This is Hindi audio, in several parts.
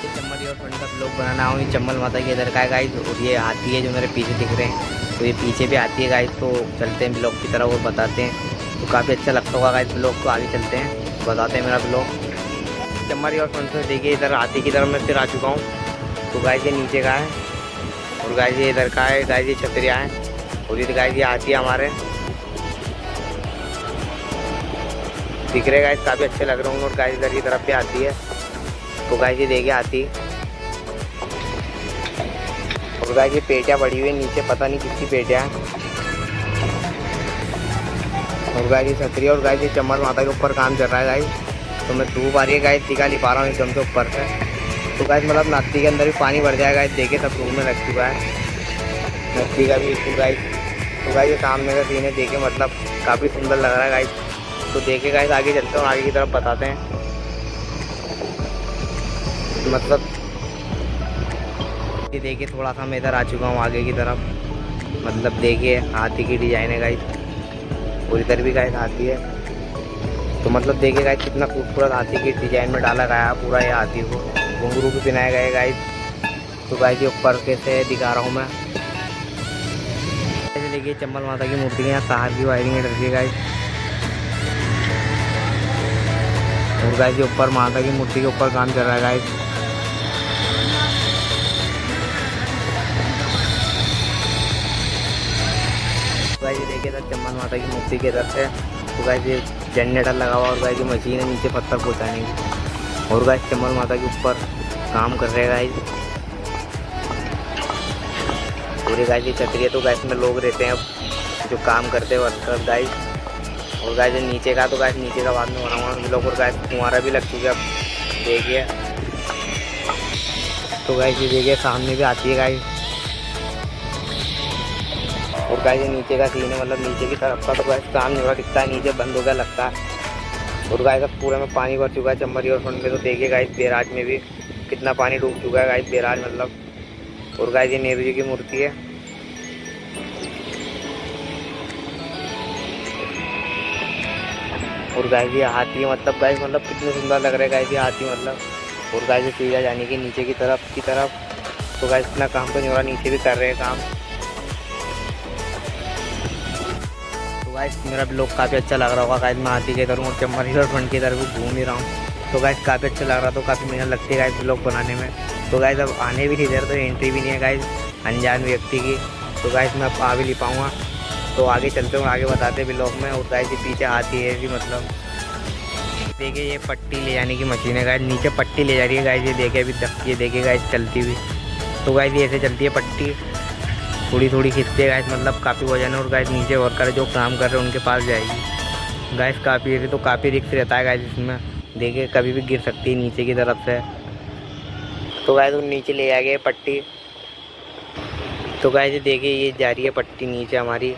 चम्मल और फ्रंट का ब्लॉग बनाना हूँ। ये चम्मल माता के इधर का है गाइस, और ये हाथी है जो मेरे पीछे दिख रहे हैं, तो ये पीछे भी आती है गाइस। तो चलते हैं ब्लॉग की तरफ और बताते हैं, तो काफ़ी अच्छा लगता होगा गाइस ब्लॉग। तो आगे चलते हैं, बताते हैं मेरा ब्लॉग। चम्मल और फ्रंट से देखिए इधर हाथी की तरफ मैं फिर आ चुका हूँ। तो गाइस ये नीचे का है, और गाइस ये इधर का है। गाइस ये छतरिया है, और ये गाइस ये हाथी हमारे दिख रहे गाइस, काफ़ी अच्छे लग रहे होंगे। और गाइस इधर की तरफ भी आती है, तो गाइस ये देखिए हाथी। और गाइस ये पेटियाँ पड़ी हुई है नीचे, पता नहीं किसकी पेटियाँ है। और गाइस ये छतरी, और गाइस ये चम्मल माता के ऊपर काम चल रहा है गाइस। तो मैं धूप आ रही है गाइस, दिखा नहीं पा रहा हूँ एकदम से ऊपर से। तो गाइस मतलब नदी के अंदर भी पानी भर जाएगा गाइस, देखिए सब रूम में लग चुका है नदी का भी स्कूल गाइस। तो गाइस ये सामने का सीन है, देखे मतलब काफ़ी सुंदर लग रहा है गाइस। तो देखे गाइस आगे चलते हैं, आगे की तरफ बताते हैं। मतलब ये देखिए थोड़ा सा मैं इधर आ चुका हूँ आगे की तरफ। मतलब देखिए हाथी की डिजाइन है गाइस, और इधर भी गाइस हाथी है। तो मतलब देखिए गाइस कितना खूबसूरत हाथी की डिजाइन में डाला गया है पूरा ये हाथी को। घुंघरू भी पहनाए गए गाइस। तो गाइस ये ऊपर कैसे दिखा रहा हूँ मैं। ऐसे देखिए चम्बल माता की मूर्ति के यहाँ तार की वायरिंग है रखी है गाइस। और गाइस ये ऊपर माता की मूर्ति के ऊपर काम चल रहा है गाइस। गाइस ये देखिए सर चम्बल माता की मूर्ति के इधर से। तो गाइस ये जनरेटर लगा हुआ, और गाइस ये मशीन है नीचे पत्थर पहुँचाने की। और गाइस चम्बल माता के ऊपर काम कर रहे हैं गाइस। पूरे गाइस ये छतरी है, तो गाइस में लोग रहते हैं जो काम करते हैं वर्कर गाइस। और गाइस ये नीचे का, तो गाइस नीचे का बाद में बनाऊंगा लोग। और गाइस कुंवारा भी लग चुके अब देखिए। तो गाइस ये देखिए सामने भी आती है गाइस। और गाइस ये नीचे का सीन है, मतलब नीचे की तरफ का। तो गाइस काम नहीं हो रहा, दिखता है नीचे बंद हो गया लगता है। और गाइस अब पूरे में पानी भर चुका है चम्बरी और फ्रंट में। तो देखिए गाइस बैराज में भी कितना पानी डूब चुका है गाइस, बैराज मतलब। और गाइस ये नेहरू जी की मूर्ति है। और गाइस ये हाथी मतलब गाइस मतलब कितने सुंदर लग रहे हैं गाइस ये हाथी मतलब। और गाइस ये सीधा जाने की नीचे की तरफ। तो गाइस इतना काम तो नहीं हो रहा, नीचे भी कर रहे हैं काम। तो गाइस मेरा ब्लॉग काफ़ी अच्छा लग रहा होगा गाइस। मैं हाथी के इधर हूँ और चम्बरी और फ्रंट की तरफ घूम ही रहा हूँ। तो गाइस काफ़ी अच्छा लग रहा, तो काफ़ी मेहनत लगती है गाइस ब्लॉग बनाने में। तो गाइस अब आने भी नहीं दे रहे, तो एंट्री भी नहीं है गाइस अनजान व्यक्ति की। तो गाइस मैं अब आ भी नहीं पाऊँगा। तो आगे चलते हैं, आगे बताते हैं ब्लॉग में। और गाइस ये पीछे हाथी है भी मतलब। देखिए ये पट्टी ले जाने की मशीन है गाइस, नीचे पट्टी ले जा रही है गाइस। ये देखिए अभी तक ये देखिए गाइस चलती हुई। तो गाइस ये ऐसे चलती है पट्टी, थोड़ी थोड़ी खींचते हैं गाइस, मतलब काफ़ी वजन है। और गाइस नीचे वर्कर जो काम कर रहे हैं उनके पास जाएगी गाइस। काफ़ी तो काफ़ी रिस्क रहता है गाइस इसमें, देखिए कभी भी गिर सकती है नीचे की तरफ से। तो गाइस वो नीचे ले जाएंगे पट्टी। तो गाइस ये देखिए ये जा रही है पट्टी नीचे हमारी।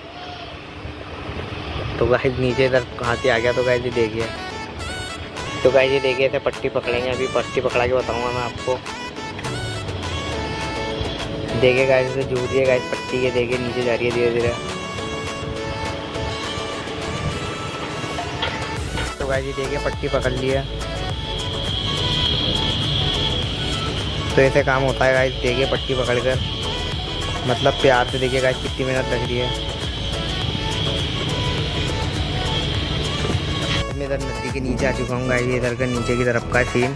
तो गाइस नीचे इधर हाथी आ गया। तो गाइस ये देखिए, तो गाइस ये देखिए ऐसे पट्टी पकड़ेंगे। अभी पट्टी पकड़ा के बताऊंगा मैं आपको। देखिए गाइस इसे जूझ रही है गाइस पट्टी के, देखिए नीचे जा रही है धीरे धीरे। तो गाइस ये देखिए पट्टी पकड़ ली है। तो ऐसे काम होता है गाइस, देखिए पट्टी पकड़कर मतलब प्यार से। देखिए गाइस कितनी मेहनत लग रही है। मैं इधर नदी के नीचे आ चुका हूँ गाइस, इधर का नीचे की तरफ का सीन।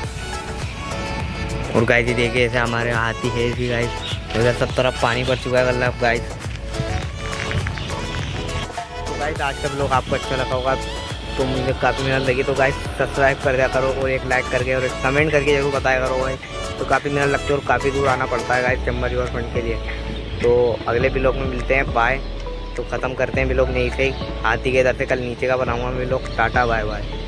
और गाइस ये देखिए ऐसे हमारे हाथी है इसी गाइस। उधर सब तरफ पानी भर चुका है गल्ला गाइस। तो गाइस आज का ब्लॉग आपको अच्छा लगा होगा, तो मुझे काफ़ी मेहनत लगी। तो गाइस सब्सक्राइब कर दिया करो, और एक लाइक करके और एक कमेंट करके जरूर बताया करो भाई। तो काफ़ी मेहनत लगती है और काफ़ी दूर आना पड़ता है गाइस चम्बरी और फ्रंट के लिए। तो अगले ब्लॉग में मिलते हैं, बाय। तो ख़त्म करते हैं ब्लॉग यहीं से ही, हाथी के इधर से। कल नीचे का बनाऊंगा ब्लॉग। Tata bye bye.